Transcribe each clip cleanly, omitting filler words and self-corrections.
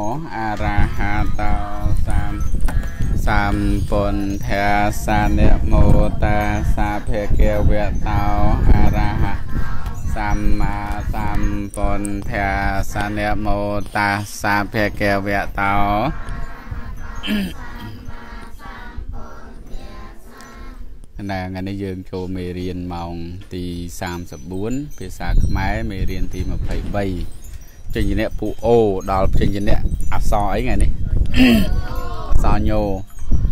a ra ha tao sam pon thea sa ne mô ta sa phê kêu việt tao a ra ha sam pon thea sa ne mô ta sa phê kêu việt tao là ngày nay dương cho mê riêng mong thì 34 phía xa máy mê riêng thì 1,7 trên như nè phụ ô đó trên như nè so ấy ngày này so nhô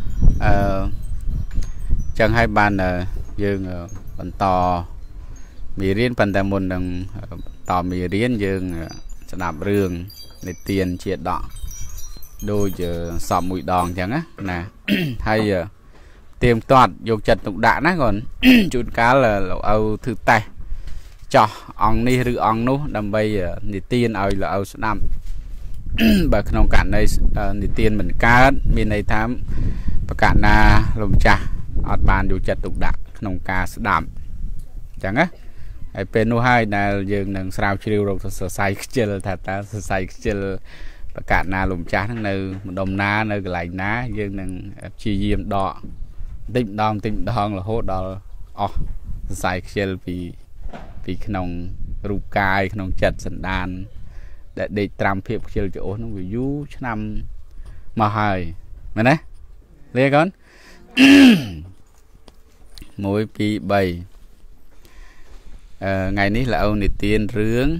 chẳng hai bàn dương còn to mì riêng phần tài môn đằng to mì riêng dương sẽ đạp rương để tiền triệt đỏ đôi giờ sọp mũi đòn chẳng á nè hay giờ tìm toàn dùng chật tục đạn á còn chút cá là âu thư tay cho ông đi rư ông nú đâm bây thì tiên ơi là âu số 5 bà không cản đây thì tiên mình cá miền này thám và cả na lồng trà ọt bàn dùng chật tục đạn không cá số đạm chẳng á hay bên nu hai là dừng đằng sao chiều rồi sờ say chiều thật ta sờ say chiều và cả na lồng trà thằng nơi đồng na nơi cái lạnh ná dừng đằng chi diêm đỏ tinh đòn là hốt đó sai chiều vì khung rùa cài khung chật sần đàn để trầm phiệp chiều chỗ nó bị dú năm mà hơi này đấy nghe con mỗi pi 7 ngày ní là ông này tiên rướng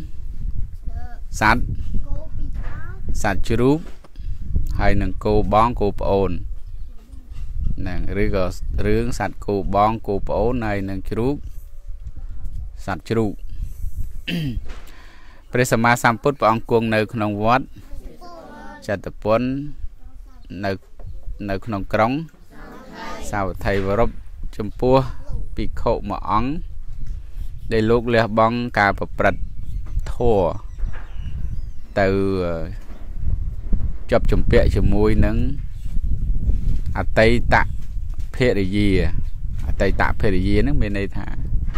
sạt chúc hay nâng cô bón cô ồn nè rướng sạch cô bón cô bố này nâng chúc sạch chúc Presama samput bóng cuồng nơi khung vót chặt tập bốn nơi khung krong sao thầy vào rộp châm pua bị khổ mà óng để lúc lê bóng cả bập bật thua từ chọc chùm bẹ chùm mùi nâng tây tạ phê để gì tây tạ phê để gì nước bên đây thả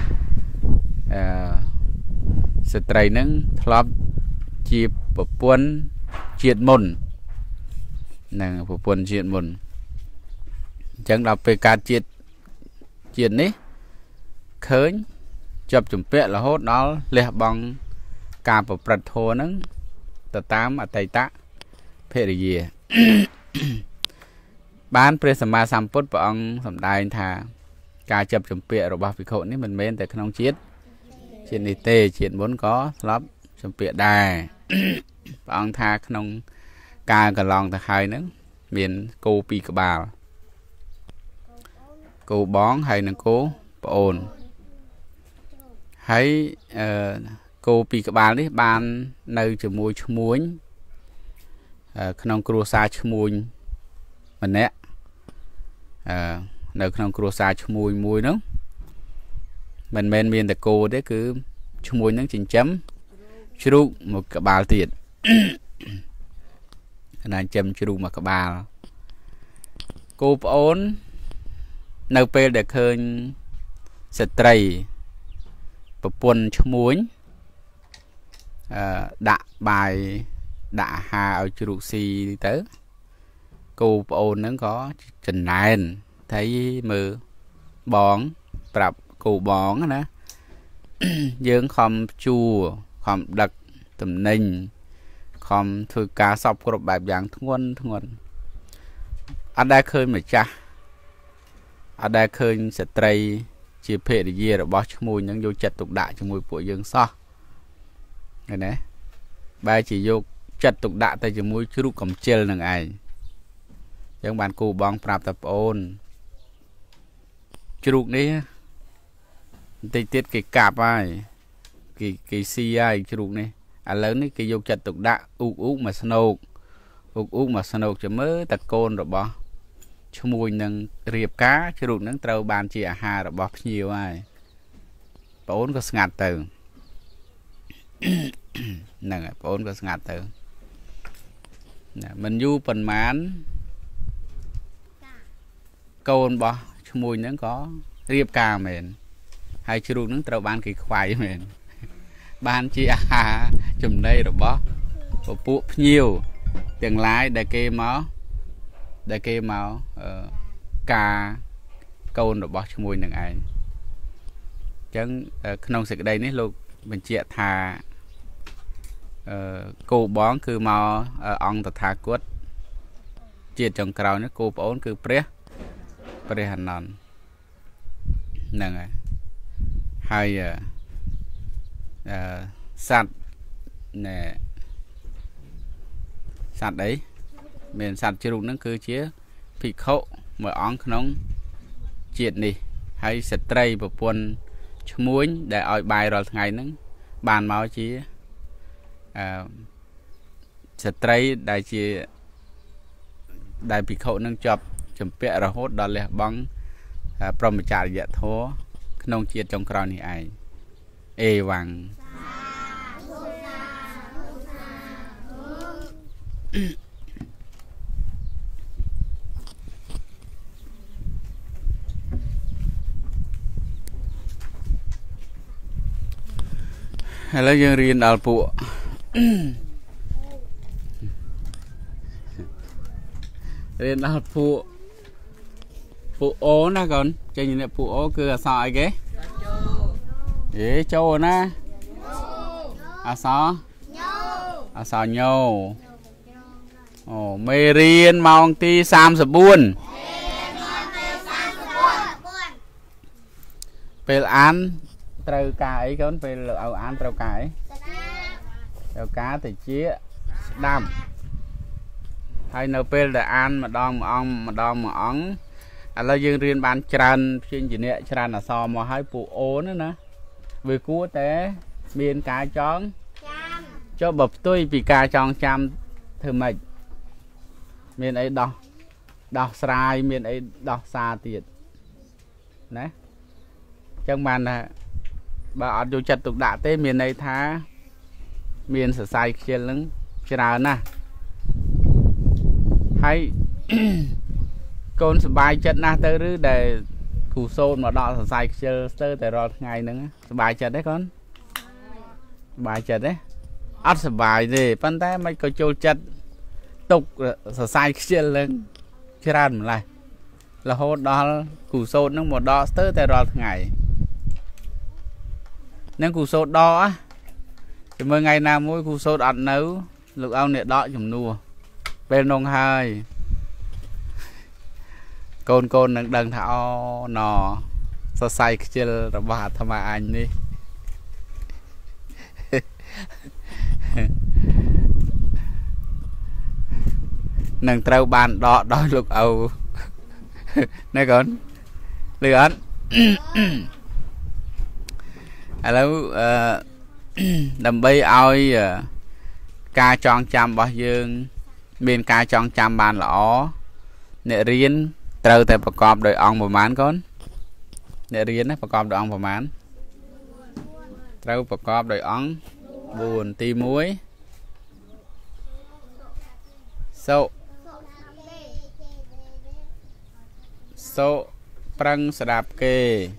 sự trai nâng thọp chịp bộ quân chuyện môn nè bộ quân chuyện môn chẳng đọc về cả chuyện ấy khởi chụp chụp vẽ là hốt đó lẹ bằng cả bộ bật thô nâng tờ 8 tây tạ phê để gì bán Presama samput bóng sầm đai thà ca chập chụp bịa rồi bao vị khổ này mình men tại không chiết chuyện này tê chuyện muốn có lắm chụp bịa đài bóng tha không ca cả lòng ta hai nữa miền cô pi cả bà cô bón hay là cô ồn hay cô pi cả bà đấy ban nơi chụp mùi muối không cua sa muối mình nè nơi không cua sa mùi mùi nữa mình men miền tại cô đấy cứ mùi nó chỉnh chấm chru một cái bao tiền là chấm chru mà cái bao cô ổn nơi pe để khơi stray và quân muối đạ bài đạ hà ở chru si tới cô ôn nó có trình nền thấy mưa bón tập cô bón nè dương không chua không đặc tầm ninh không thôi cá sọc của bài giảng thun ở đây khơi mà cha ở đây khơi sẽ tray chia phê để gì rồi bỏ cho mùi những vô chặt tục đại cho mùi của dương so này nè bài chỉ vô chặt tục đại tay cho mùi chứ cầm chê là ai những bạn cô bóng prap tập ôn chụp này tây tiết cái cạp ai cái si ai chụp này lớn này cái dâu chặt tục đạ uk mà snow cho mới tật côn rồi bỏ cho mùi nâng riệp cá chụp nâng trâu bàn chỉ hà rồi bỏ nhiều ai ôn có ngạt từ nè ôn có ngạt từ mình du phần mán côn bỏ mùi nó có riệp cà mền hay chữ nó trâu ban kỳ khoai mền ban chi chùm đây rồi bó bộ nhiều tiếng lái để kê máu ca câu nó bỏ cho mùi nâng ảnh chẳng không sự đây ní lúc mình chia thà cô bón cứ màu ông ta thà quất chia trong cầu nó cô bón cứ pre hàn nòn nâng hay sạt nè sạt đấy miền sạt chưa đủ nó cứ chia bị khổ mở ong không chuyện đi hay sệt tray và buồn muối để ở bài rồi ngày nó bàn máu chia sệt tray đại chia đại bị khổ nâng chập chấm pẹ rồi hốt đó là băng prom trả dạ thố nông chia trong cầu này ai vàng hello dương riêng đào phụ riêng đào phụ ố nè con chơi như này phụ ố cứ sao ai ghé dễ châu nè sao nhau mê riêng mong ti sam sập buôn pel án trâu cá ấy con pel ảo án trâu cá ấy trâu cá thì chia đam hay nấu pel để ăn mà đong mà ống là dương riêng bán tràn chuyên gì nè tràn là so mà hai phụ ố nữa nè vì cua té miền cá chón cho bập tôi vì cá chọn trăm thử mệt miền ấy đọc sai miền ấy đọc xa tiệt đấy chẳng bàn là bà ở chỗ chặt tục đạ tế miền này thá miền sở sai kia lưng chả nè hay con sờ bài chất na tới rứ để củ xôn mà đọ sở sai kia tới tại rồi ngày nữa sờ bài chất đấy con bài chất đấy ắt sờ bài gì phân té mấy cái chỗ chất tục sở sai kia lưng chả một lại là hốt đó củ xôn nó một đo tới tại rồi ngày nên củ sốt đo á thì mỗi ngày nào mỗi củ sốt ăn nấu lục ông này đọ chùm nua bên nông hai côn đằng thảo nò so say kia là bà tham anh đi nâng trâu bàn đọ đói lục ầu này con lừa anh hello đầm bay oi ca chọn chăm bao dương miền ca chọn chăm bàn lỏ nệ riêng trâu tạiประกอบ đội ongประมาณ con nệ riêng á ประกอบ đội ong ประมาณ trâu ประกอบ đội ong buồn ti muối sâu prăng sờ đạp kê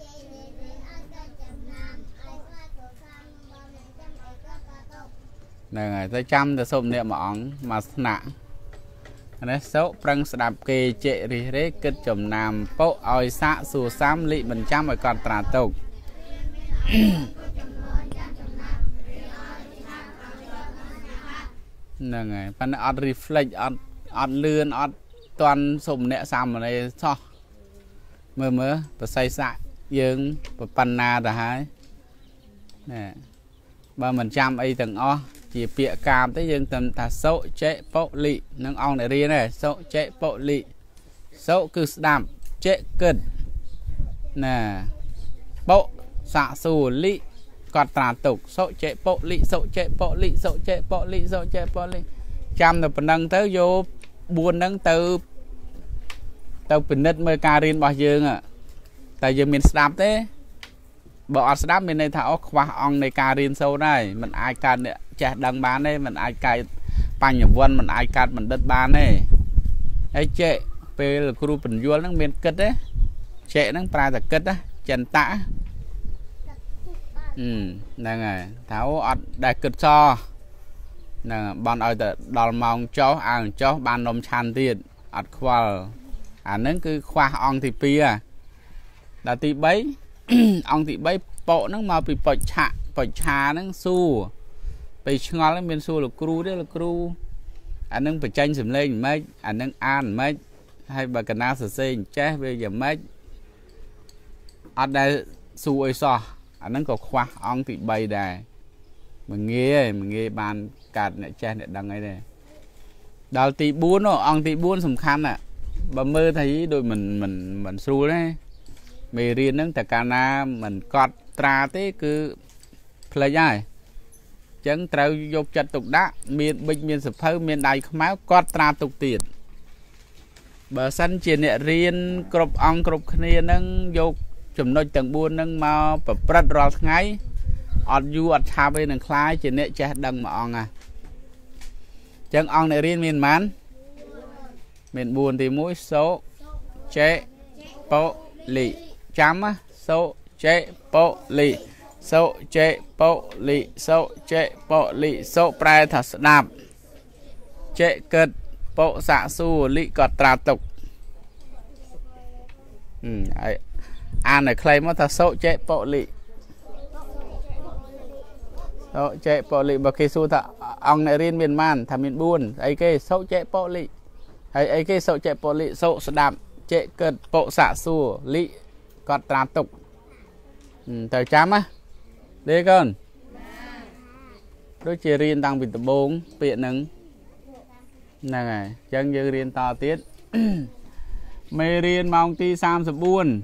này tới trăm từ sôm niệm mỏng mà nặng này số prăng đạp kê trệ thì đấy kết chồng nam phố oi xạ xù xám lị mình trăm rồi còn trà tục này pan ọt reflect ọt lươn ọt toàn sôm nẹ xăm ở đây so mơ và say xạ dương và pan na là hai nè ba mình trăm ấy từng o chỉ bịa cam tới dương tầm ta sâu chế bộ lị nâng ong này riêng này sâu chế bộ lị sâu cứ đam chế cân nè bộ xạ xù lị còn tà tục sâu chế bộ lị sâu chế bộ lị sâu chế bộ lị sâu chế bộ lị trăm là phần nâng tới vô buồn nâng từ tàu bình đất mơ ca riêng bao dương à tại giờ mình đam thế bỏ đáp bên đây thảo khoa ong này cà riêng sâu đây mình ai cà chè đằng bán đây mình ai cài pan nhập vân mình ai cà mình đất bán này ấy chệ về là khu bình vua nó miền cất đấy chệ nó pra là cất á chân tã đây này thảo đại cực cho nè bọn ơi đòn mong chó ăn chó ban nôm chan tiền ắt khoa nâng cứ khoa ong thì pia là tí bấy ong thì bấy bộ nó mà bị bọt chà nó su bị ngon lắm bên su là cru đấy là cru nâng phải tranh sầm lên mấy nâng ăn mấy hay bà cần nào sờ chết bây giờ mấy ở đây su ơi so nâng có khoa ong thì bay đài mình nghe bàn cạt này che này đằng ấy này đào tí buôn nó ong tí buôn sầm khăn à bà mơ thấy đôi mình su đấy mì riêng nâng tại cana mình cọt tra thế cứ play dài chẳng trao dục chặt tục đá miền bình miền sập hơi miền đầy không máu cọt tra tục tiền bờ xanh trên nệ riêng cọp ong cọp khné nâng dục chùm nôi tầng buôn nâng mau bật bật rót ngay ọt du ọt thà bên nâng khai trên nệ che đằng mà ong à chẳng ong này riêng miền mán miền buồn thì mũi số chế bộ lì chấm á số chế bộ lì số chế bộ lì số chế bộ lì số prai thật đạp chế cật bộ xạ su lì cọt trà tục an này claim nó thật số chế bộ lì số chế bộ lì bậc kỳ su thật ông này riêng miền man thà miền buồn ấy cái số chế bộ lì ấy cái số chế bộ lì số đạp chế cật bộ xạ su lì cọt trà tục thời chám á đấy con đôi chia riêng tăng bình tập 4 biện nâng nè này chân như riêng to tiết mê riêng mong ti sam sập buôn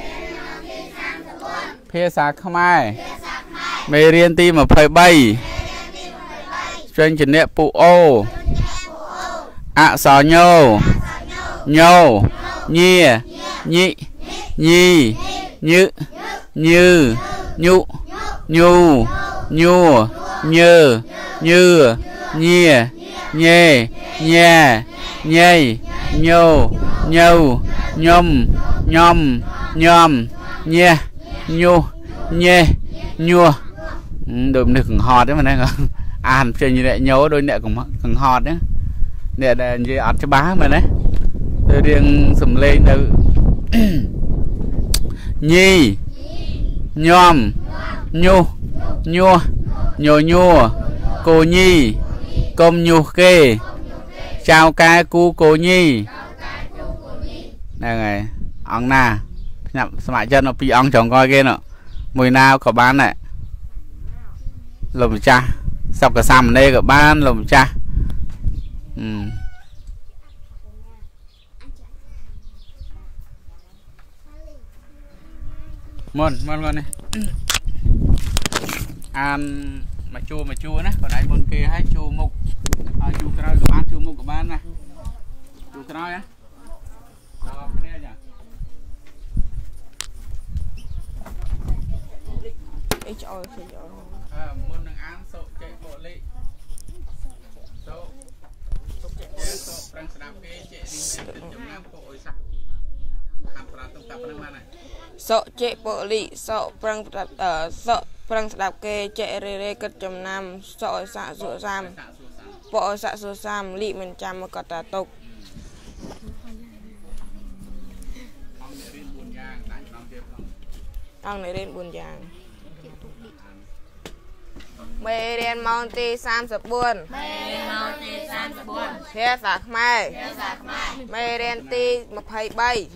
phê sạc không ai mê riêng ti mà phơi bay trên trình nệ phụ ô sò nhô nhô nhia nhị nhi như như nhu nhu nhu như như nhia nhê nhè nhây nhô nhâu nhom nhom nhom nhè nhu nhê nhua đôi này còn hot đấy mà này ăn chơi như vậy nhớ đôi nè còn hot đấy nè là gì ăn cho bá mà đấy tôi riêng sầm lên đâu nhi nhom nhu nhua nhô nhua cô nhi công nhu kê chào ca cu cô nhi này này ông na nhập mại chân nó bị ông chồng coi kia nọ mùi nào có bán này lùm cha sọc cả xăm đây có bán lùm cha mon con này ăn mà chua nè còn đây bên kia hay chua mục chua cay của bán chua mục của bán này chua cay á cái này nhỉ môn đang ăn sổ chạy bộ lị sổ đang sạp cái chạy đi đến trong nam bộ sạp hàm ra tông tập năng này sọ chế bộ lị sọ prang đạp kê chạy rê cất chấm nam sọ xạ sụa sam bộ xạ sụa sam lị mình chăm mà cọt tà tục ông này lên buồn giang mê đen mong ti sam sập buồn thế sạc mai mê đen ti mà phải bay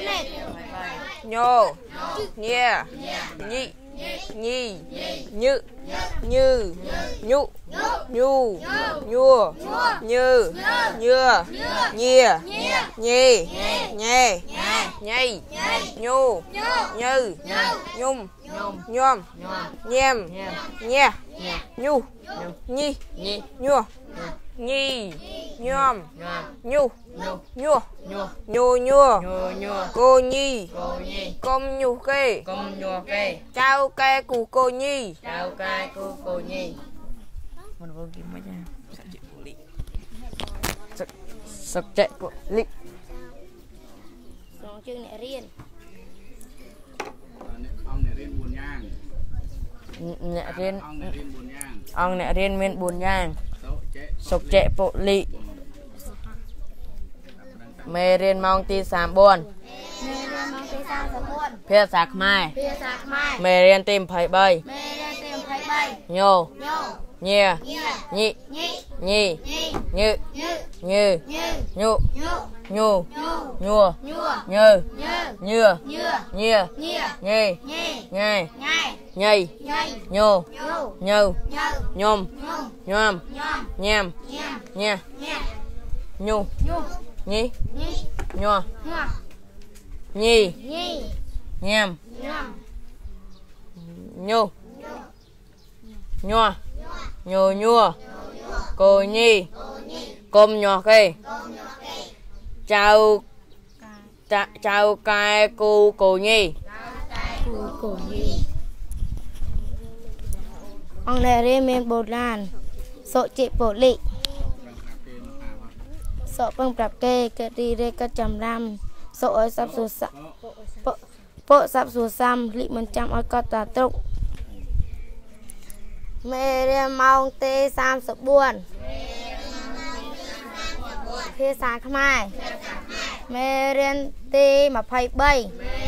nhô nhia nhị nhi như như nhụ nhu nhua như nhưa nhia nhì nhè nhây nhu như nhung nhom nhem nhè nhu nhi nhua nhi nhom nhu nhua nhua nhua cô nhi công nhu kê trao kê của cô nhi sắp chạy bộ lị còn chữ này riêng ông này riêng buồn nhang ông này riêng miền buồn nhang Sục trệ bộ lị. Mê riêng mong tí xàm buồn. Phía sạc mai. Mê riêng tìm phải bầy. Nhô. Nhìa. Nhị. Nhì. Nhự. Như. Nhụ. Nhu. Nhua. Nhừ. Nhưa. Nhìa. Nhì. Nhai. Nhây. Nhô. Nhừ. Nhôm. Nhom. Nham. Nha. Nhu. Nhí. Nhua. Nhi. Nham. Nhu. Nhua. Nhô nhua. Cô nhi. Côm nhỏ kê. Chào cai cô nhi. Ông này riêng miền bột lan. Sọ chị bộ lị. Sọ bằng bạp kê. Kê đi rê cất chầm ram. Sọ ơi sắp dù sắp. Bộ sắp dù xăm. Lị mình chăm ơi có tà trục. Mê riêng mong tê xăm sọ buồn. Phía xa khám ai. Mê riêng tê mà phải bay.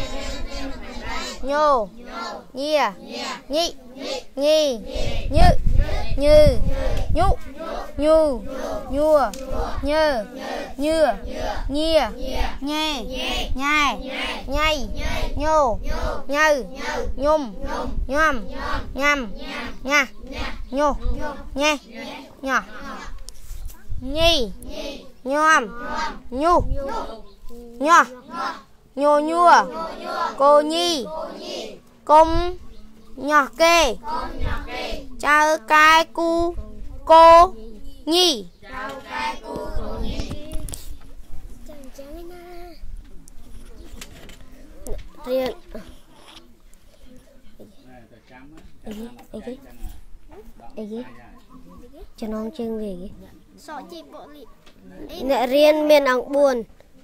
Nhô. Nhìa. Nhị. Nhì. Nhự. Như. Nhụ. Nhu. Nhua. Nhơ. Nhưa. Nhìa. Nhê. Nhai. Nhây. Nhô. Nhừ. Nhum. Nhom. Nhằm. Nha. Nhô. Nhê. Nhỏ. Nhi. Nhom. Nhu. Nho. Nhô nhua. Cô nhi. Công. Nhỏ kê. Chào cái cu. Cô nhi. Riêng. Cho nó chương về kì. Sọ chị bộ lị. Nè riêng miền ổng buồn.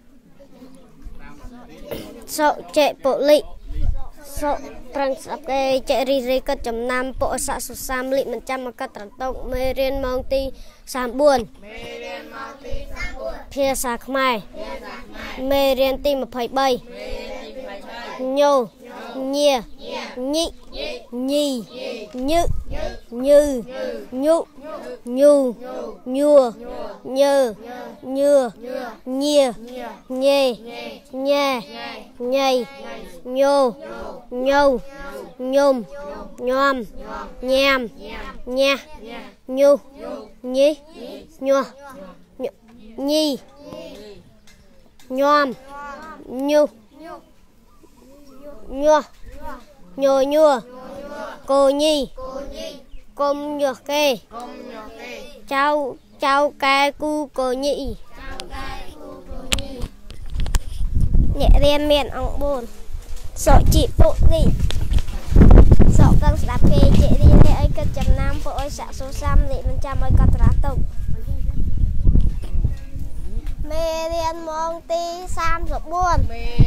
Sọ chạy bộ lị. Sọ prang sắp kê chạy rì rì cất chấm nam bộ sạ sụt xăm lị mình chăm mà cất trắng tông. Mê riêng mong ti xàm buồn. Phía sạc mai. Mê riêng ti mà phải bay. Nhô. Nhìa. Nhị. Nhì. Nhự. Như. Nhụ. Nhu. Nhua. Nhơ. Nhưa. Nhìa. Nhê. Nhè. Nhây. Nhô. Nhâu. Nhôm. Nhom. Nham. Nha. Nhu. Nhí. Nhua. Nhi. Nhom. Nhu. Nhua. Nhô nhua. Cô nhi. Công nhược kê. Chào cái cu cô nhị. Nhẹ riêng miền ông buồn. Sọ chị bộ lị. Sọ căng sạp kê chị đi nè ấy cất chấm nam bộ ơi xạ số xăm lị mình chăm ơi cất rá tổng. Mê riêng mong ti xăm sọ buồn.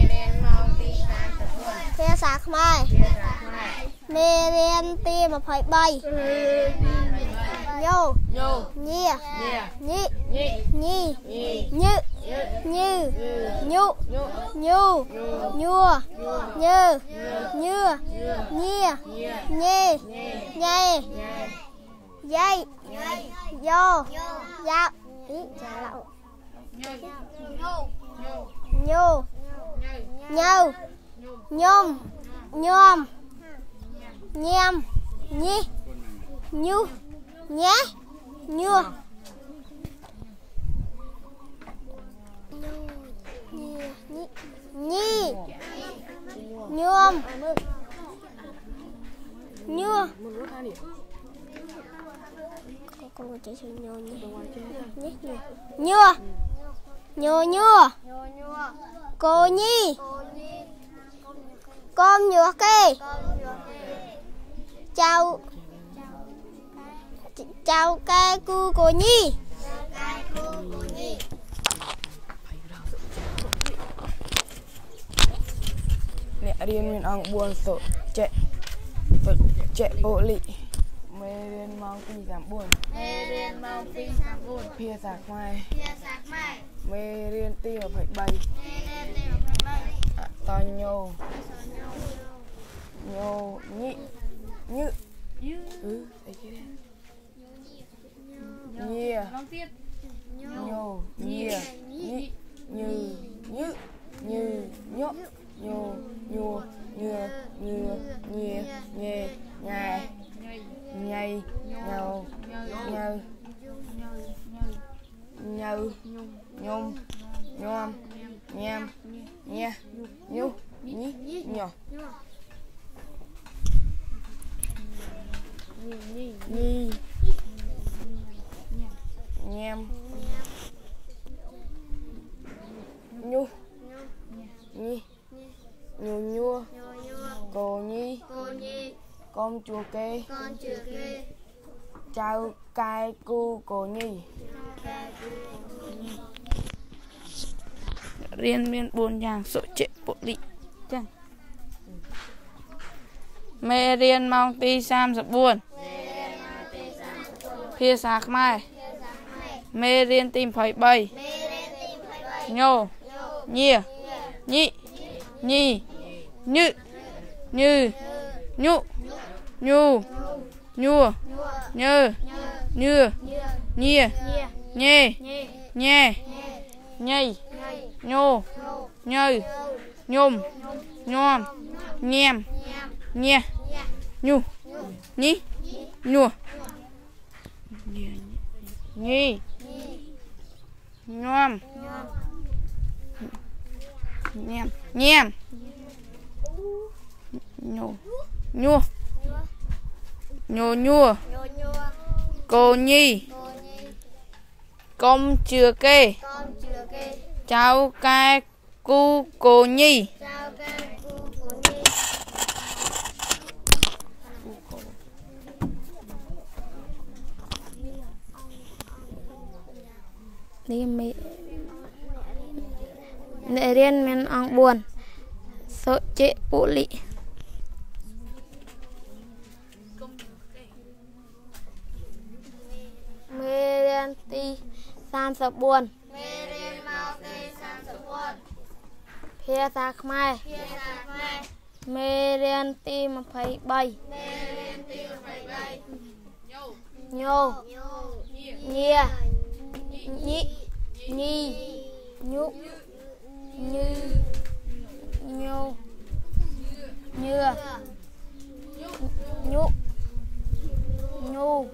Phía sạc mai. Mê riêng ti mà phải bay. Nhô. Nhìa. Nhị. Nhì. Nhự. Như. Nhụ. Nhu. Nhua. Nhơ. Nhưa. Nhìa. Nhê. Nhây. Dây. Vô. Dạo. Nhô. Nhâu. Nhôm. Nhom. Nham. Nhi. Nhu. Nhé. Nhua. Nhi. Nhôm. Nhua. Nhua. Nhô nhua. Cô nhi. Con nhựa kê. Chào cái cu cô nhi. Nè riêng mình ăn buồn sổ chạy bộ lị. Mê riêng mong ti giảm buồn. Mê riêng mong tí sạc buồn. Phía sạc mai. Mê riêng tí mà phải bay. To nhô. Nhô nhị. Nhự. Thấy chưa? Nhia. Nhô nhia. Nhị. Như. Nhự. Như. Nhộ. Nhô. Nhua. Nhưa. Nhưa. Nhia. Nhê. Nhai. Nhây. Nhâu. Nhơ. Nhâu. Nhung. Nhom. Nham. Nha. Nhu. Nhí. Nhỏ. Nhi. Nham. Nhu. Nhi. Nhù nhua. Cô nhi. Con chùa kê. Chào cai cu cô nhi. Riêng miên buồn nhàng sổ trệ bộ lị chẳng. Mê riêng mong tí sam sập buồn. Phía sạc mai. Mê riêng tìm phải bay. Nhô. Nhia. Nhị. Nhi. Nhự. Như. Nhụ. Nhu. Nhua. Nhơ. Nhưa. Nhia. Nhê. Nhê. Nhây. Nhô. Nhơ. Nhôm. Nhom. Nhem. Nha. Nhu. Nhí. Nhua. Nhi. Nhom. Nhem. Nhem. Nhô. Nhua. Nhô nhua. Cô nhi. Công chừa kê. Cháu ca cu cô nhi. Đi mẹ để riêng mình ăn buồn sợ chế bộ lị. Mê riêng tí sam sập buồn. Phía sạc mai. Mê riêng tí mà phải bay. Nhô. Nhia. Nhị. Nhi. Nhụ. Như. Nhô. Nhưa. Nhụ. Nhu.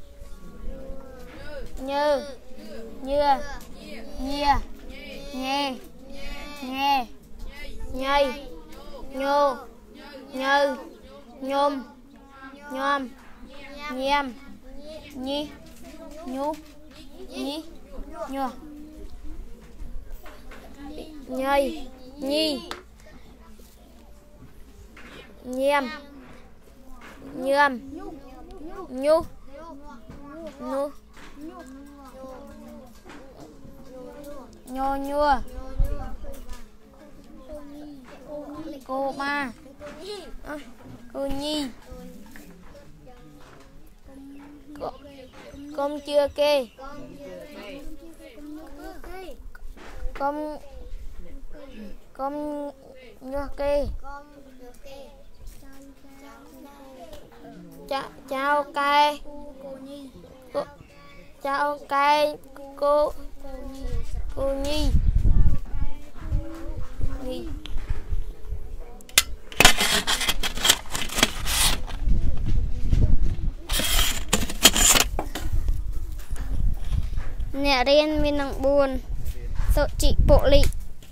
Như. Nhưa. Nhia. Nhê. Nghe. Nhây. Nhô. Nhơ. Nhôm. Nhom. Nhem. Nhi. Nhu. Nhí. Nhua. Nhây. Nhi. Nhem. Nhâm. Nhu. Nhu. Nhô nhua. Cô ba. Cô nhi. Công chưa kê. Công nhua kê. Chào cai. Chào cai cô nhi. Nhi. Nè riêng mình nặng buồn sợ chị bộ lị.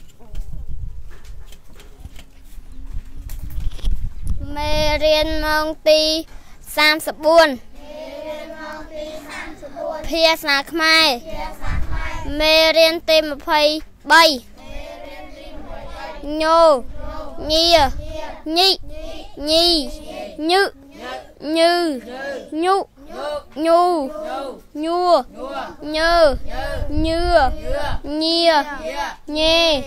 Mê riêng mong tí sam sập buồn. Phía sạc mai. Mê riêng tí mà phải bay. Nhô. Nhia. Nhị. Nhi. Nhự. Như. Nhụ. Nhu. Nhua. Nhơ. Nhưa. Nhia. Nhê.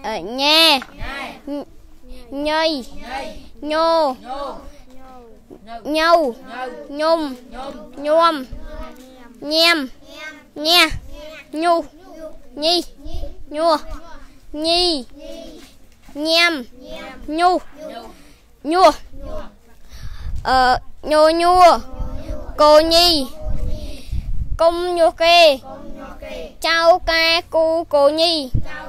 Nghe. Nhây. Nhô. nhâu nhung nhuom nhem nha nhu nhi nhua nhi nhem nhu nhua nhô nhua cô nhi công nhua kê chào ca cu cô nhi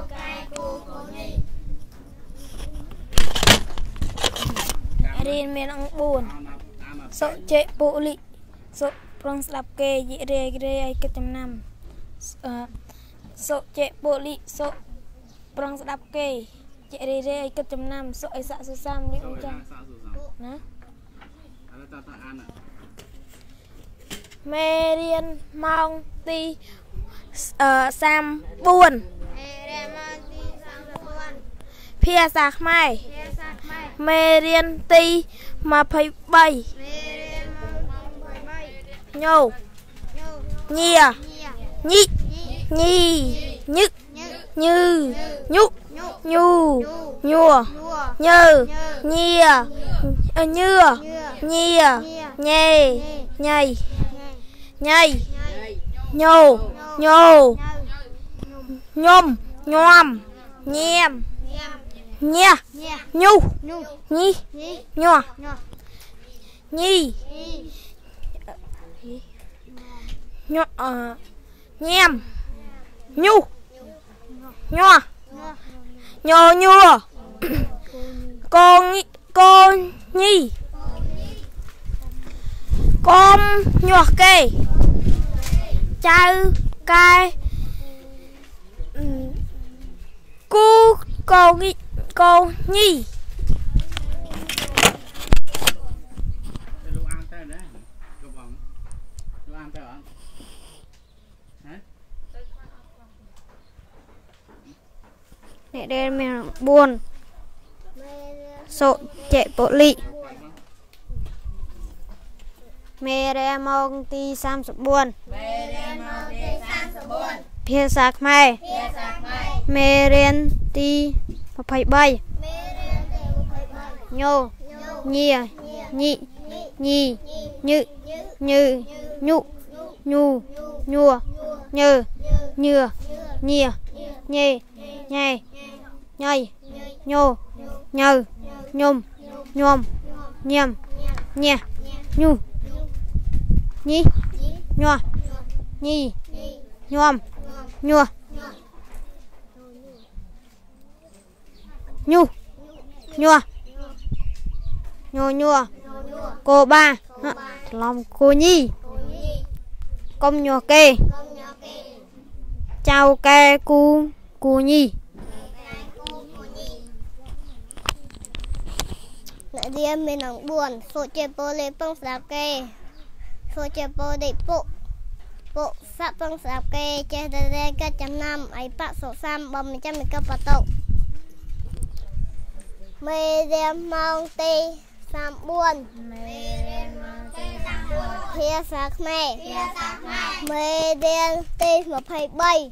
riêng miền ông buồn sợ chế bộ lị sợ prong slap kê dị rê ai kết trăm năm sợ chế bộ lị sợ prong slap kê dị rê ai kết trăm năm sợ ai xạ số sam đi ông cha nè mê riêng mong ti sam buồn phía sạc mai mê riêng ti mà phải bay nhô nhia nhị nhi nhức như nhúc nhu nhua nhơ nhia nhưa nhia nhê nhầy nhầy nhô nhô nhôm nhom nhem nha nhu nhi nhua nhi nhem nhu nhua nhô nhua con nhi con nhua kê chào cai cu cô nhi mẹ đen mẹ buồn sợ chạy bộ lị mẹ đen mong ti sam sụp buồn phía sạc mai mẹ đen ti mà phải bay nhô nhia nhị nhi như như nhụ nhu nhua nhơ nhưa nhia nhê nhai nhây nhô nhơ nhôm nhôm nhem nha nhu nhi nhua nhi nhom nhua nhu nhua nhô nhua cô ba lòng cô nhi công nhua kê chào kê cu nhi lại riêng mình nóng buồn số chế bố lê bông sạp kê số chế bố để bộ sạp bông sạp kê chế ra đây các trăm năm ấy bác số xăm bông mình trăm mình cấp vào tụ mê riêng mong tì xăm buồn phía sạc mê mê riêng tì một phải bay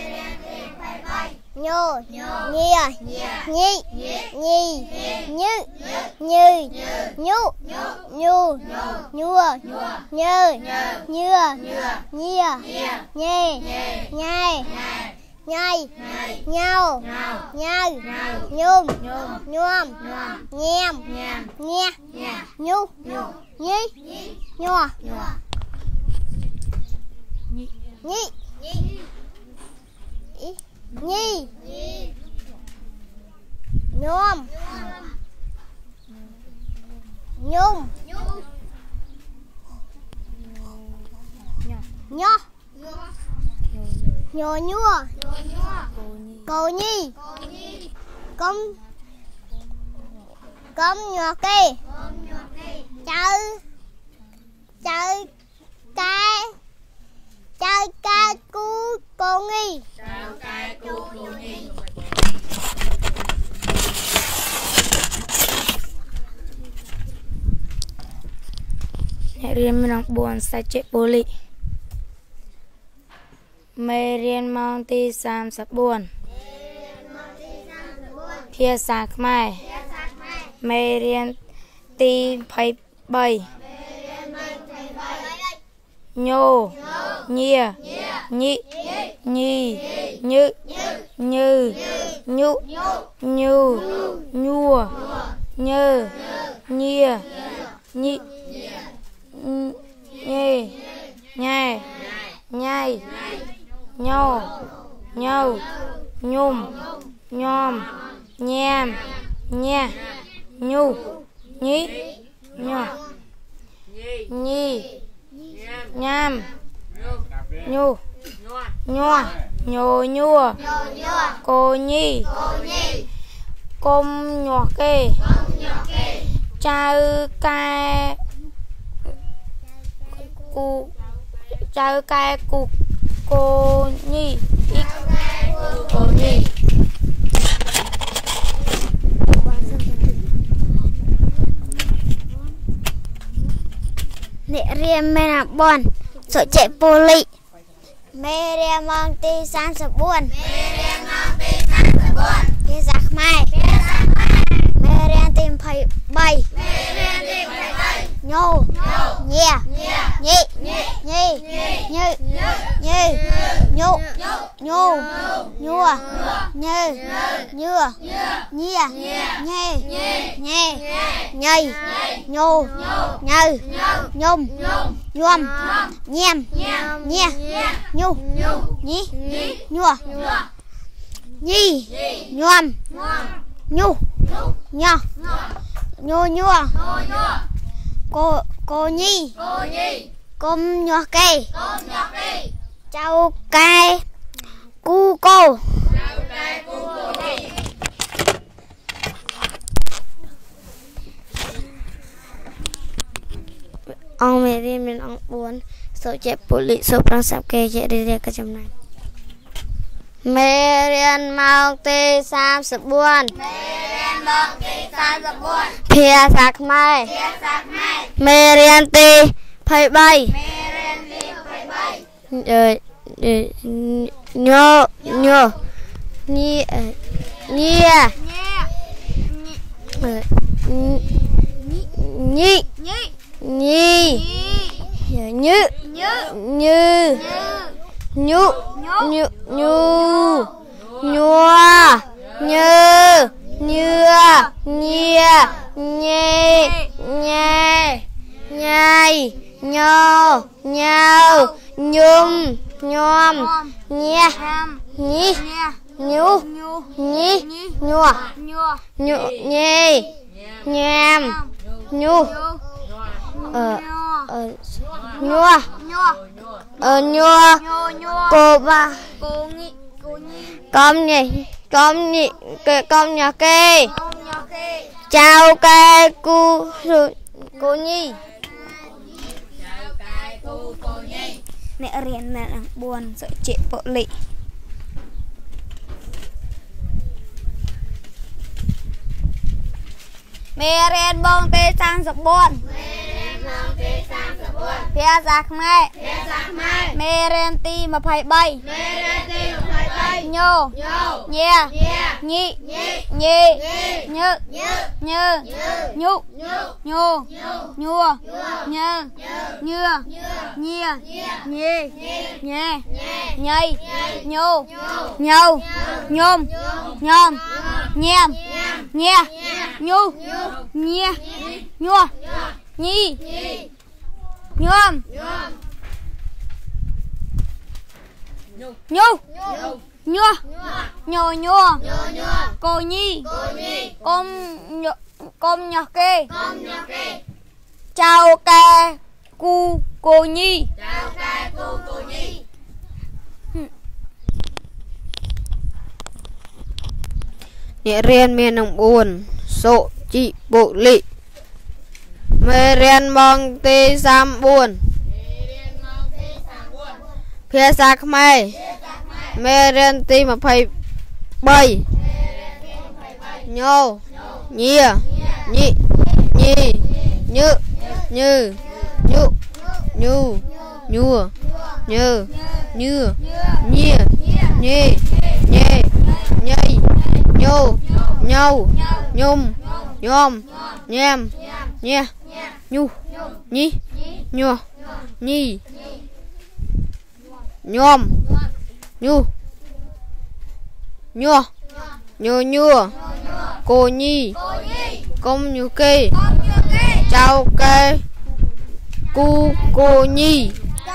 nhô nhia nhi nhi như như nhụ nhu nhua nhơ nhưa nhia nhê nhai nhai nhau nhai nhung nhuom nhem nha nhu nhi nhua nhi nhi nhôm nhung nho nhô nhua cô nhi công nhua kê chơi ca cu cô nhi mẹ riêng mình buồn sai chết bố lị mẹ riêng mong ti sam sập buồn phía sạc mai mẹ riêng ti phải bay nhô nhia nhị nhì nhự như nhụ nhu nhua nhơ nhia nhị nhê nhai nhai nhau nhau nhum nhom nhem nha nhu nhí nhỏ nhi nham nhu nhua nhô nhua cô nhi công nhỏ kê chào cai cu chào cai cu cô nhi ít cô nhi Nè riêng mẹ là bon sợ chạy poli mẹ riêng mang tì san sập buồn kia giặc mai mẹ riêng tìm phải bay nhô nhẹ nhị nhị như như nhụ nhô nhua như nhưa nhia nhê nhê nhây nhô như nhung nhuom nhem nhia nhu nhí nhua nhi nhuom nhu nho nhô nhua cô nhi công nhỏ cây cháu cây cu cô ông mẹ riêng mình ông buồn sợ chạy poli sợ prang sắp kê chạy đi cái chấm này mẹ riêng mau tê sam sập buồn phía sạc mai mẹ riêng tê phải bay nhô nhô nhia nhia nhị nhi như như nhụ nhụ nhu nhua như nhưa nhia nhê nhê nhai nhô nhau nhum nhom nhia nhí nhú nhí nhua nhụ nhê nham nhu nhua nhua cô ba con nhà kê chào cây cô nhi mẹ riêng mẹ đang buồn sợ chị bộ lị mẹ riêng bông tê sang sập buồn phía giặc mẹ mẹ riêng ti mà phải bay nhô nhẹ nhị nhị như như nhụ nhô nhua nhơ nhưa nhia nhê nhê nhây nhô nhâu nhôm nhom nhem nhia nhu nhia nhua nhi nhom nhu nhua nhô nhua cô nhi com nhỏ kê chào ca cu cô nhi nhẹ riêng miền đồng buồn sộ chị bộ lị mẹ riêng mong tê sam buồn phía sạc mày mẹ riêng tê mà phải bay nhô nhia nhị nhì như như nhụ nhu nhua nhơ như nhia nhê nhê nhây nhô nhâu nhum nhom nhem nhia nhu nhí nhua nhi nhom nhu nhua nhua nhua cô nhi công nhu kê chào kê cu cô nhi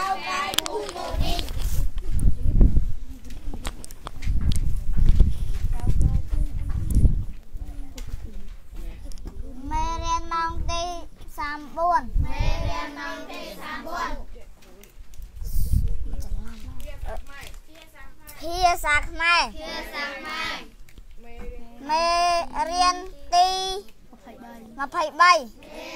mẹ riêng mong đi xăm buồn phía sạc này mẹ riêng ti mà phải bay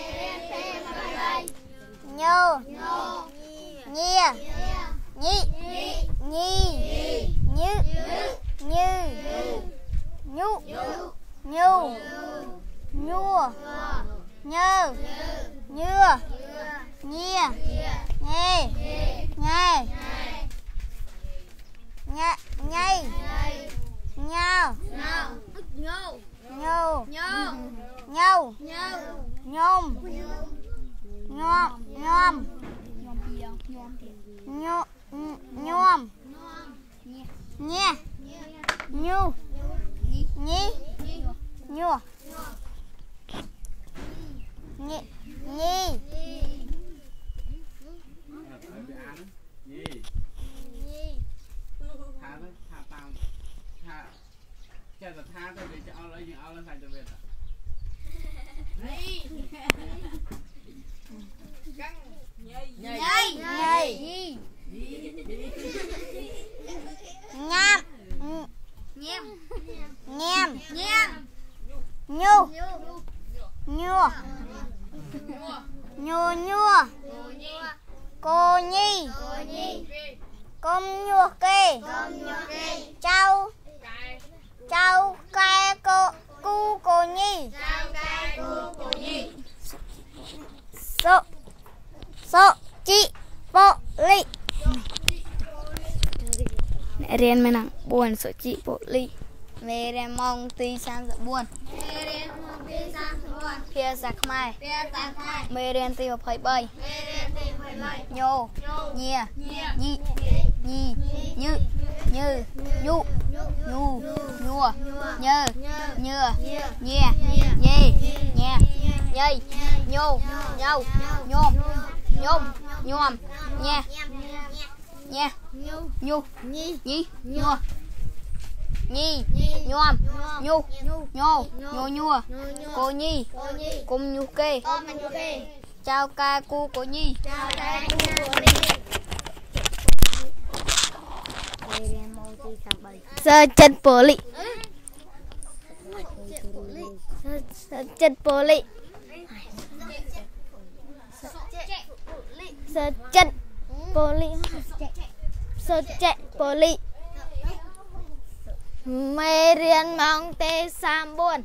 nhô nhia nhị nhi như như nhu nhu nhua nhơ nhưa nhia nhê nhê nhây nhau nhâu nhôm nhom nhom nhom nhé nhu nhí nhua nhi nhi nham nhem nhu nhua nhua nhua cô nhi công nhua kê cháu cai cu cô nhi số chị bộ lị mẹ riêng mẹ nặng buồn số chị bộ lị mẹ riêng mong tuy sang sợ buồn phía sạc mai mẹ riêng tuy hợp hơi bơi nhô nhia nhi nhi như như nhu nhu nhua nhơ nhưa nhia nhê nhè nhây nhô nhâu nhôm nhôm nhom nha nha nhu nhi nhua nhi nhom nhu nhô nhô nhua cô nhi cùng nhu kê chào ca cu cô nhi Sơ chân bố lị Sơ chân bố lị Sơ chân bố lị Sơ chạy bố lị Mê riêng mong tê xăm buồn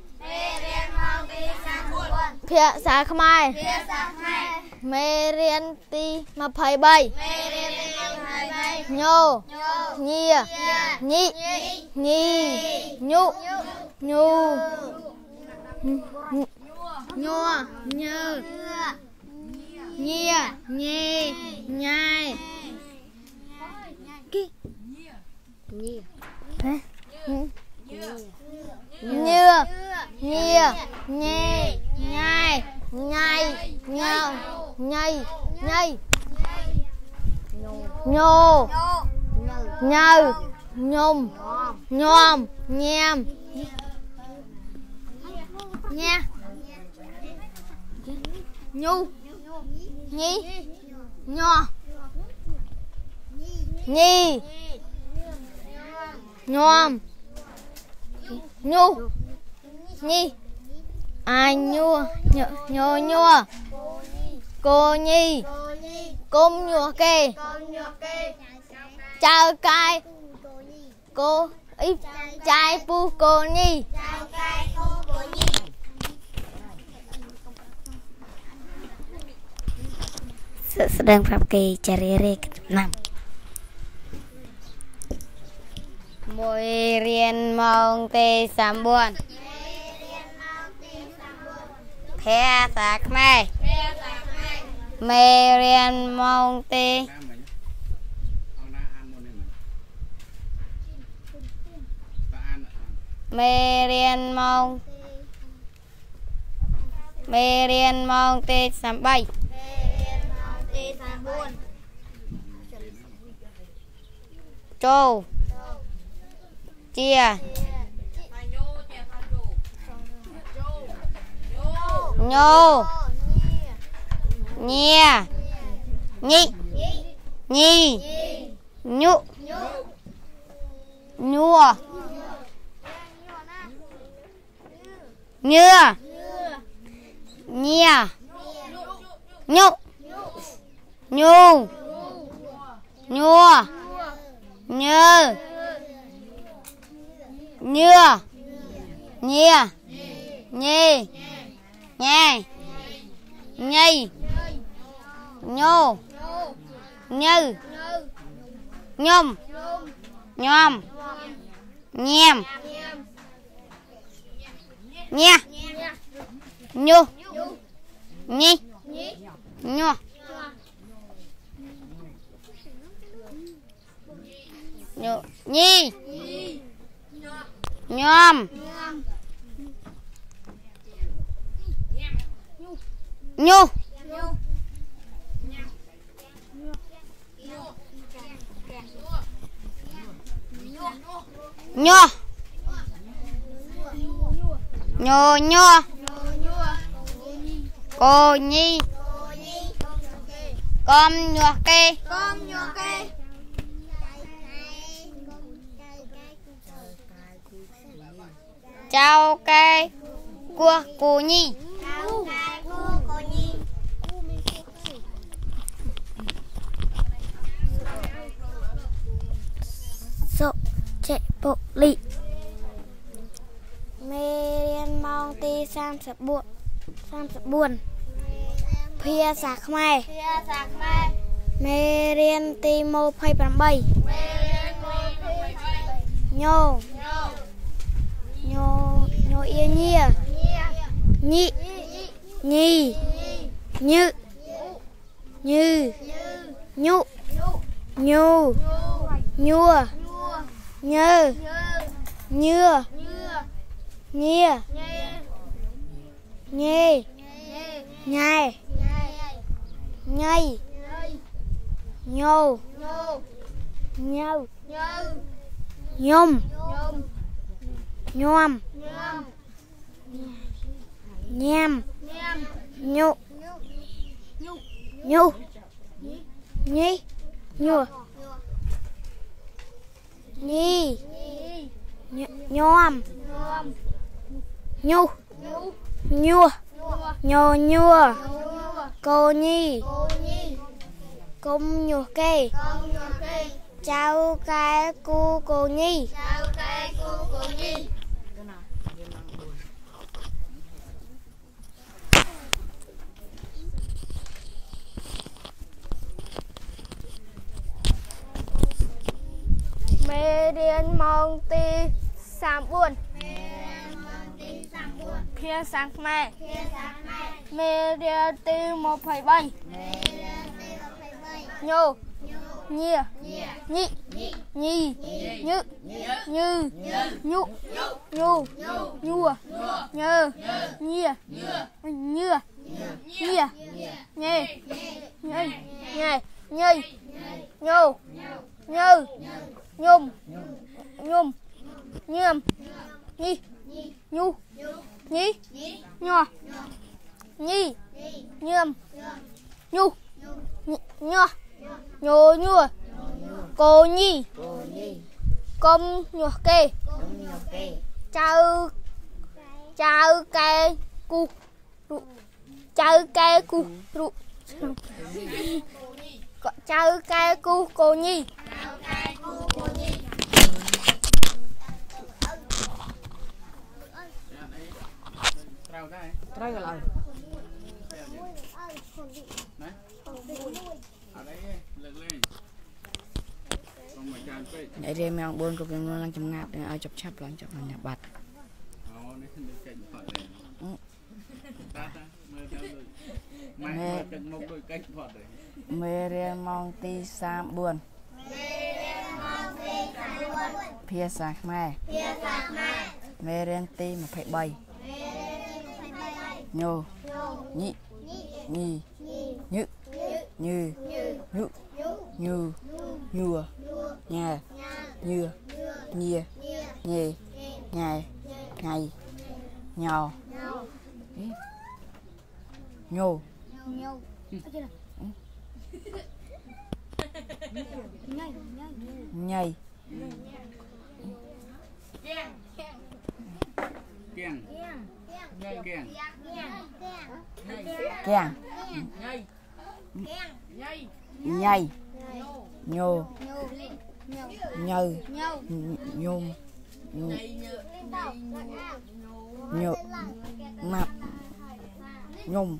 Phía xa khmai Mê riêng ti mà phải bay nhô nhia nhị nhi nhu nhu nhua nhơ nhia nhê nhai nhưa nhia nhê nhai nhai nhau nhây nhây nhô nhơ nhung nhom nhem nha nhu nhi nho nhi nhom nhu nhi ai nhua nhô nhua cô nhi cung nhua kê chào cai cô ít trai pu cô nhi sedang pakai cari enam môi riêng mong tê sám buồn phe sạc mê mê riêng mong tê Mê riêng mong tê sám bay. Trâu chia nhô nhia nhị nhi nhụ nhua nhưa nhia nhụ nhu nhua nhơ nhưa nhia nhê nhai nhây nhô như nhôm nhom nhem nha nhu nhi nhua nhi nhom nhu nhô nhô nhô cô nhi con nhua kê chào cây của cô nhi sọ chạy bộ lị mê riêng mong ti sam sập buồn phia sạc mai mê riêng ti mô phay bàn bay nhô yêu nhia nhị nhi như nhụ nhu nhua nhơ nhưa nhia nhê nhai nhây nhô nhâu nhôm nhom nhem nhụ nhu nhi nhua nhi nhom nhu nhua nhô nhua cô nhi công nhua kê chào cái cô nhi mê riêng mong ti sám buồn phía sáng mai mê riêng ti 1,7 nhô nhia nhị nhi như nhụ nhu nhua nhơ nhia nhưa nhia nhê nhây nhây nhô nhơ nhôm nhâm nhi nhu nhí nho nhi nhâm nhu nho nhô nhua cô nhi công nhua kê chào cái cu chào cái cu chào cái cu cô nhi Trai cái lại. Để riêng mèo buồn của mình luôn chấm ngáp để ai chụp chắp lắm chụp là nhập bạch. Mê riêng mong ti sam buồn. Phía sạc mai Mê riêng tí mà phải bay. Nhô. Nhị. Nhì. Nhự. Như. Nhụ. Như. Nhùa. Nhà. Nhưa. Nhìa. Nhề. Nhài. Ngày. Nhò. Nhô. Nhầy. Kiêng. Kiêng. Kèng. Nhầy. Nhô. Nhừ. Nhung. Nhụ. Mập. Nhung.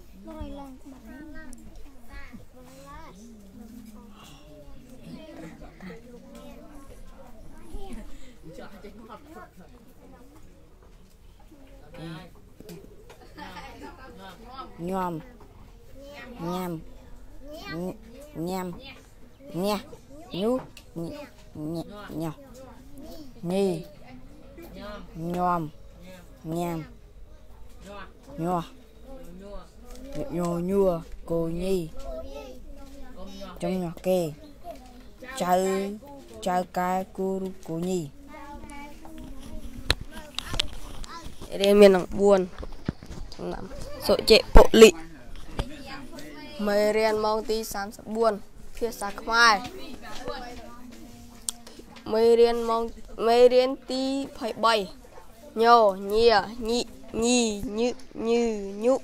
Nhom. Nham. Nham. Nha. Nhú. Nhò. Nhi. Nhom. Nham. Nhò. Nhô nhua. Cô nhi. Trong nhỏ kê. Chào cái cô nhi. Riêng miền Nông Buồn số chế bộ lị mê riêng mong tí 34 phía xa khmai mê riêng tí phải bay nhô nhìa nhị nhì nhự như nhụ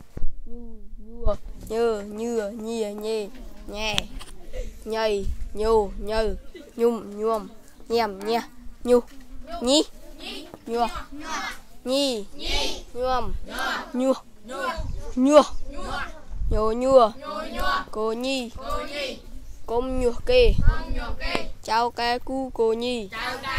nhơ nhưa nhìa nhê nhè nhầy nhô nhừ nhum nhuom nhèm nhè nhu nhí nhua nhi nhuom nhua nhua nhô nhua cô nhi công nhua kê chào cái cu cô nhi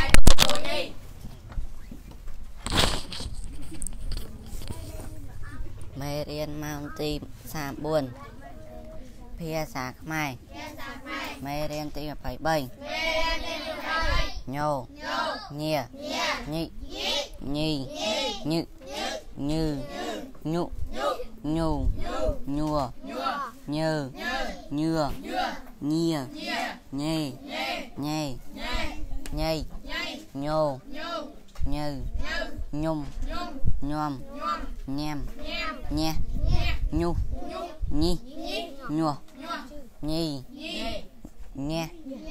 mê riêng mang tim xa buồn phía xa khmai mê riêng tim phải bênh nhô nhìa nhị nhì nhự như nhụ nhù nhùa nhơ nhưa nhìa nhê nhê nhây nhô nhừ nhung nhom nhem nhe nhu nhi nhùa nhì nhe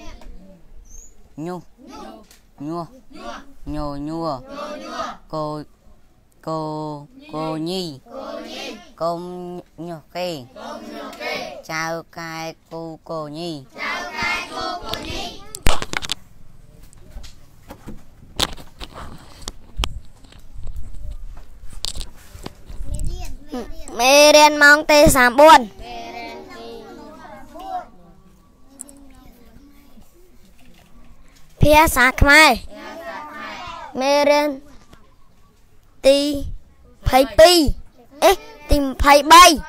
nhu nhua nhô nhua cô nhi công nhô kê chào cái cô nhi mê riêng mong tê 34 phía xa khmai mê riêng tí phải pi tìm phải bay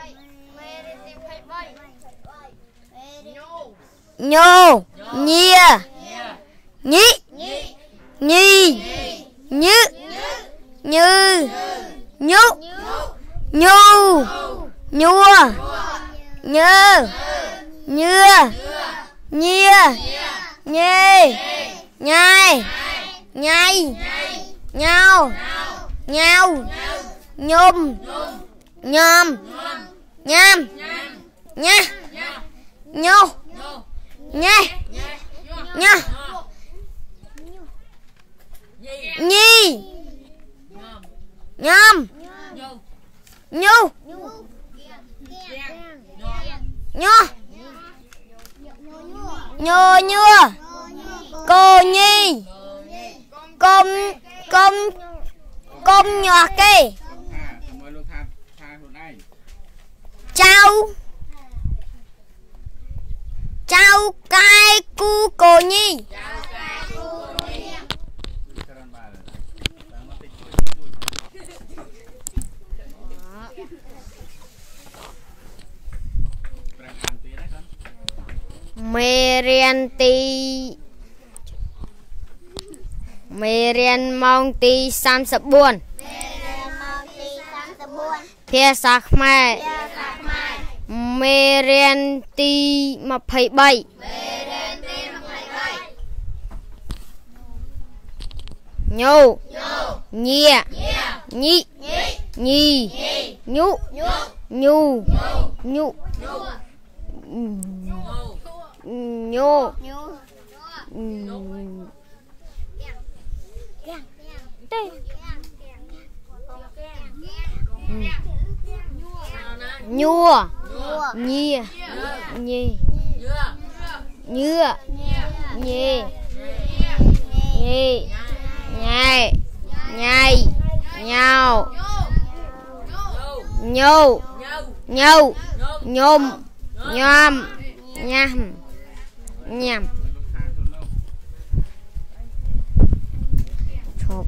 nhô nhia nhí nhi nhứ như nhú nhu nhua nhơ nhưa nhia nhê nhai nhai nhau nhau nhôm nhom nham nha nhô nhê nha nhi nhom nhu nhô nhô nhua cô nhi công nhỏ kê chào cái cu cô nhi mê riêng mong tí 34 ភាសាខ្មែរមេរៀនទី23ញូញៀញីញីញូញូញូញូទេញួញីញីញឿញេញេញ៉ែញ៉ៃញ៉ោញូញូញុំញ៉ាំញ៉ាំញ៉ាំឈប់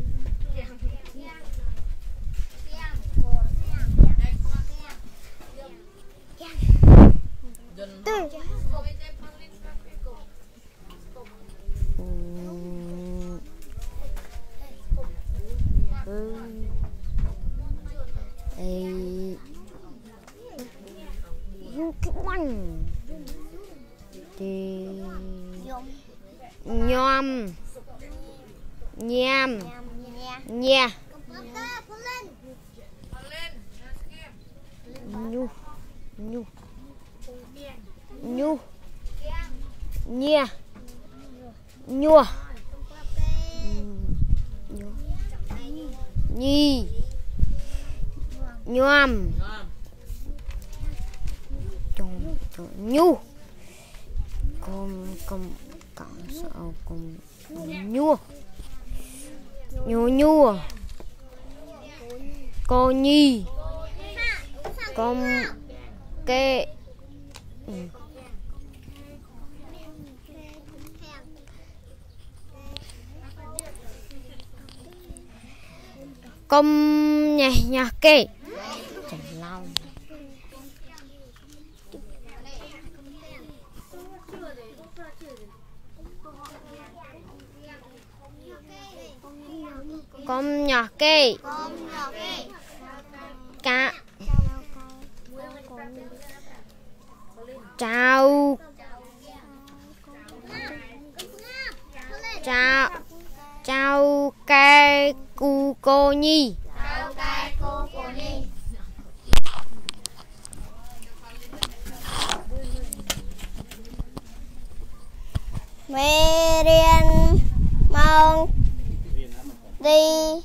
nhom nham nha nhu nhu nhu nha nhua nhi nhom nhu com cộng sao cùng nhua nhua nhua cô nhi con kê con nhà kê con nhỏ kê cá chào chào chào cái cô nhi mẹ riêng mong đi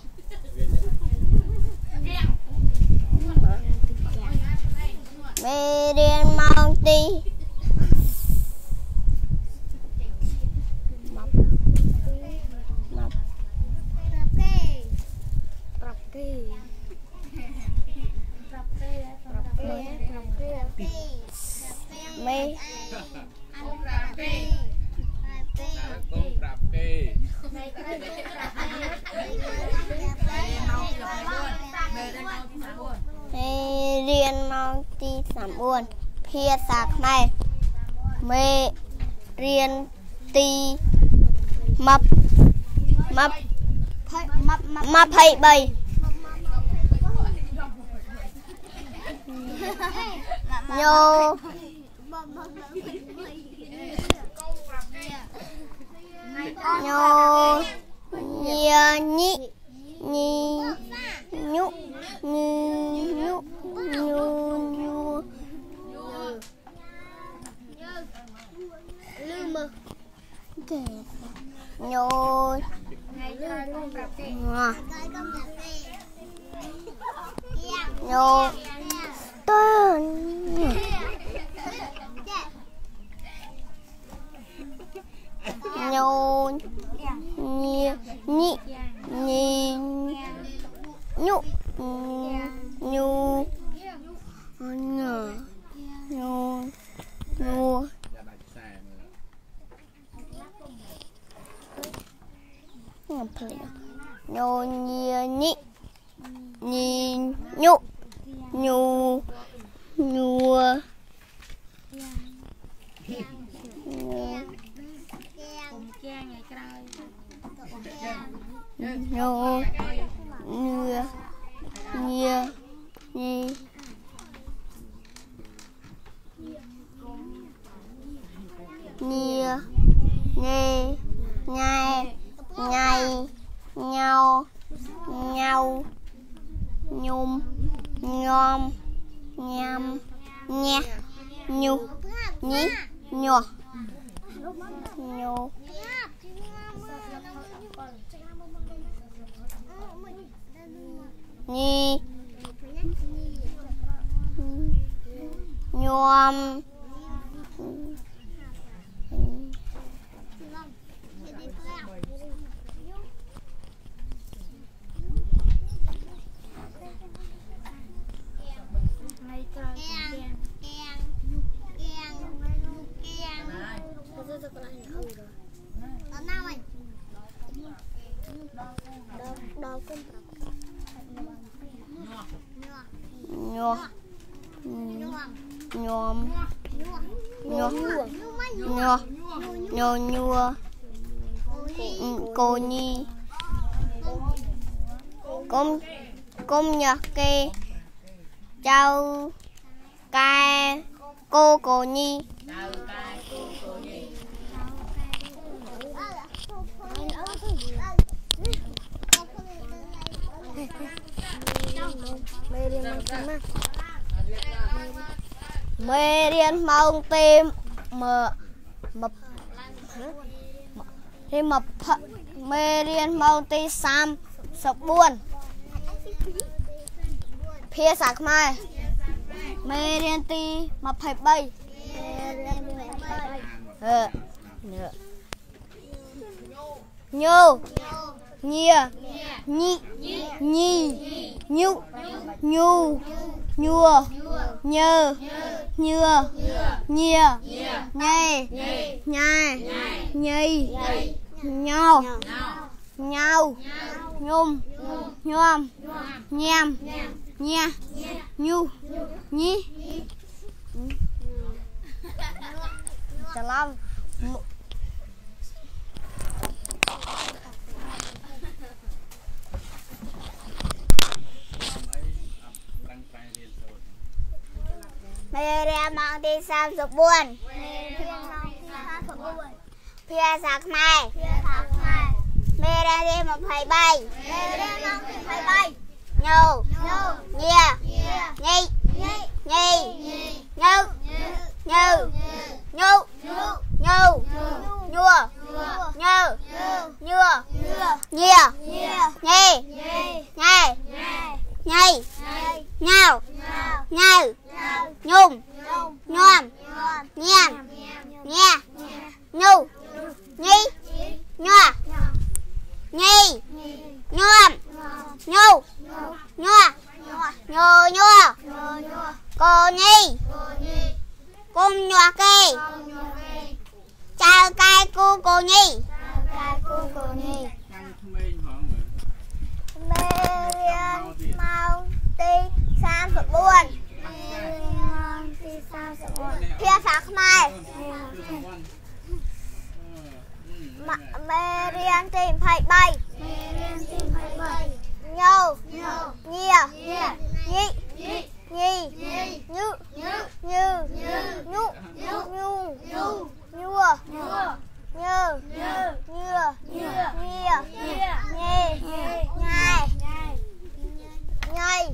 mẹ riêng mong đi mẹ riêng mong đi sắm buồn phía sạc này mẹ riêng đi mập mập mập hay bầy nhô nhô nhia nhị nhị nhụ nhị nhụ nhô nhô nhô nhô tên nhô nhị nhị nhị nhụ nhô nhô nhô nhô nhô nhị nhị nhị nhụ nhô nhô nhô nhưa nhia nhi nhau nhung nhom nham nha nhu nhí nhua nhu nhi nhom nhua nhom nhua nhua nhua nhua cô nhi công nhật kê chào cai cô nhi mê điên mong tim mê điên mong tim sam sập buồn phía sạc mai mê điên ti mà phải bay nhô nhia nhi nhi nhu nhu nhua nhơ nhưa nhia nhê nhai nhây nhau nhau nhung nhom nhem nha nhu nhí chả lắm mẹ ra mang đi sang sụp buồn phía sạc mai mẹ ra đi một phải bay nhô nhia nhi nhi như như nhu như nhua nhơ nhưa nhia nhi nhai nhây nhau nhơ nhung nhom nhem nha nhu nhi nhua nhi nhom nhu nhua nhô nhua cô nhi cung nhua kê chào cai cô nhi mê riêng mau ti sam sụp buồn phía sạc mai mê riêng tìm phải bay nhô nhia nhi nhi như như nhu nhu nhua nhơ nhưa nhia nhê nhai nhây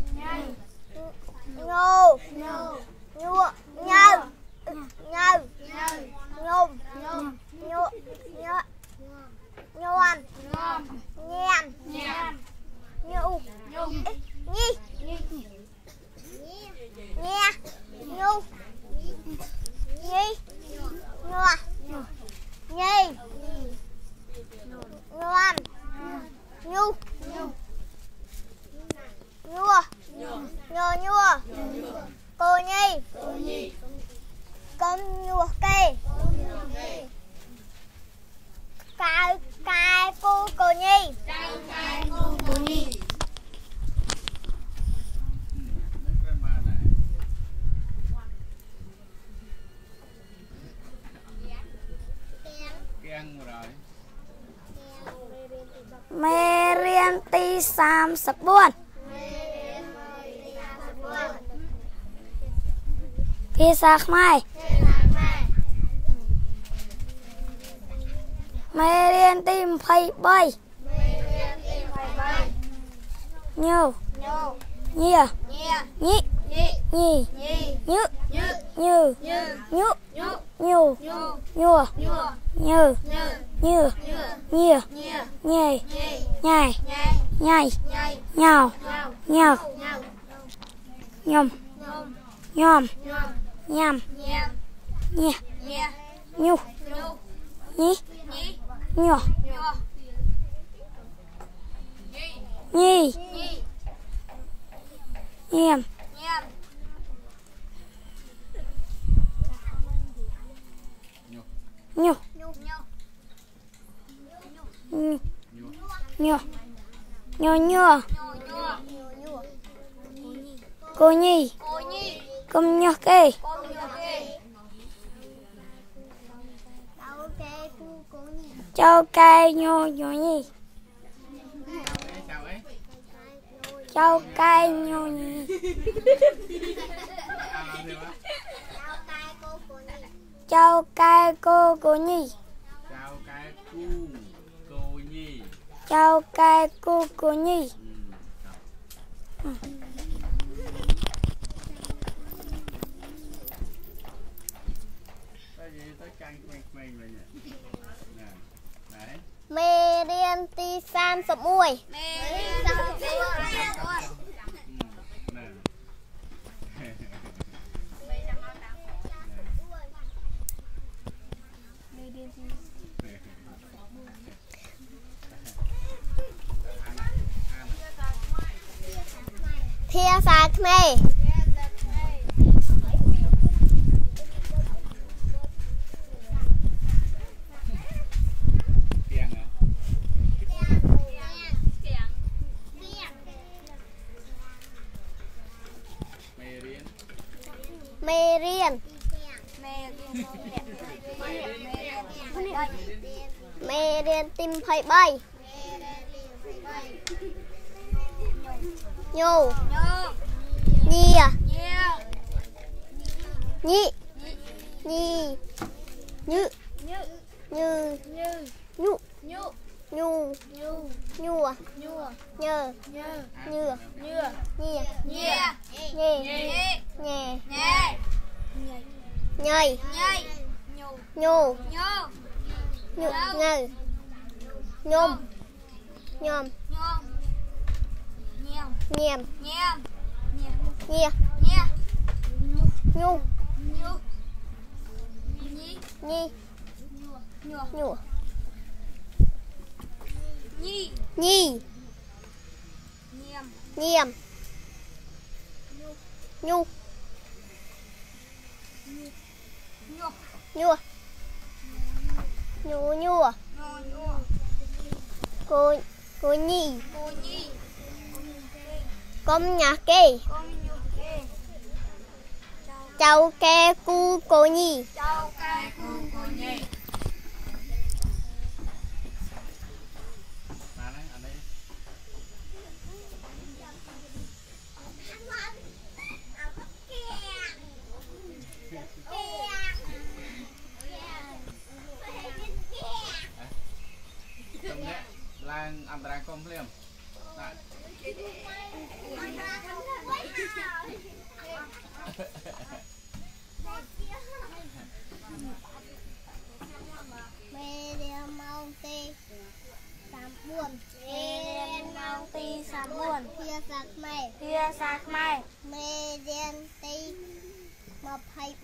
nhô nhua nhơ nhơ nhung nhua nhuan nhem nhu nhi nha nhu nhi nhua nhi nhuan nhu nhua nhô nhua cô nhi con nhua cây cai cô nhi mê riêng ti sam sập buồn phía sạc mai mê riêng tim phải bay nhô nhia nhị nhì nhự như nhụ nhô nhua nhừ như nhia nhề nhai nhai nhào nhào nhom nhom nham nhẹ nhu nhí nhọ nhi nhem nhô nhô nhô nhô cô nhi công nhô kê châu cây nhô nhô nhi châu cây nhô nhi châu cây cô nhi châu cây cô nhi mê riêng ti san sập mùi thia sa khmer mê riêng tim phẩy bay nhô nhia nhị nhi nhự như nhụ nhu nhua nhơ nhưa nhia nhê nhè nhây nhô ngừ nhôm nhom nhèm nhia nhu nhi nhua nhi nhiềm nhu nhua nhua cô nhi con nhà kê cháu kê cu cô nhi Lang antara komplain. Nah. mê riêng mau ti sám buồn thia sạc mai mê riêng ti mập hay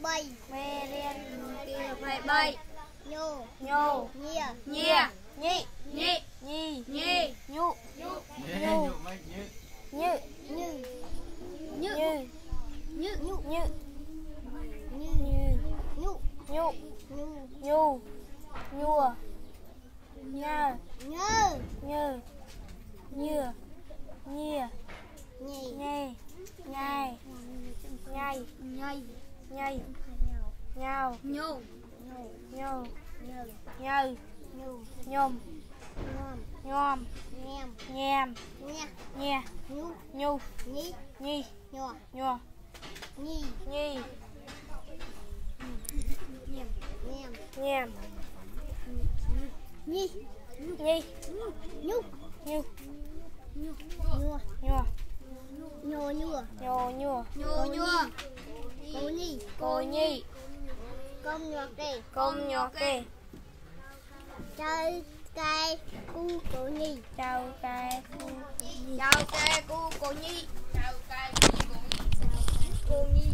bay nhô nhia nhị nhụ nhua nhơ nhia nhai nhai nhào nhô nhơ nhom nhèm nhia nhu nhi nhua nhi nhèm nhi nhụ nhua nhô nhô cô nhi công nhọ kê chơi cây cu cô nhi chào cây cu cô nhi cô nhi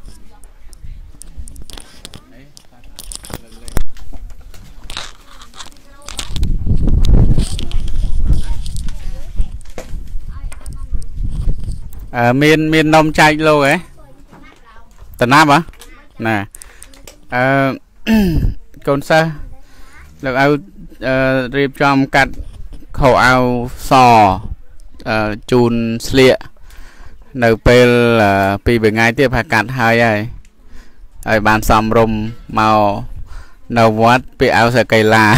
miền nông chai lô ấy tận áp hả nè con sao được ao riêng trong cắt khẩu ao sò chun slia nở pel pi về ngay tiếp hai cắt hai ai ai bàn xòm rùm màu nấu vót bị ao sợi cây là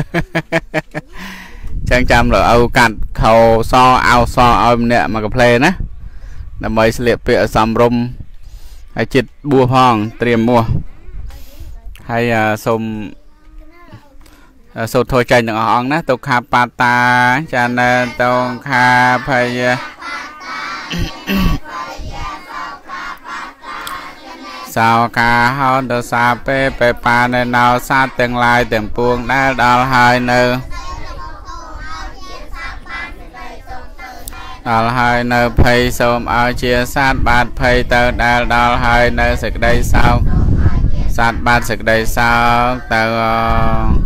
chẳng chăm là ao cắt khẩu ao so ao nè mà gặp play nè là mấy slia bị xòm rùm hay chít bùa phong tiềm mua hay xôm sốt thôi chơi những hòn nè tục khá pata cho nên tục khá phải sao cả hòn đồ xa pe pe pa nên nào xa tương lai từng buông đã đào hai nơi đào hai nơi pay xôm ao chia sát bát pay tờ đào hai nơi sực đây sao sát bát sực đây sao tờ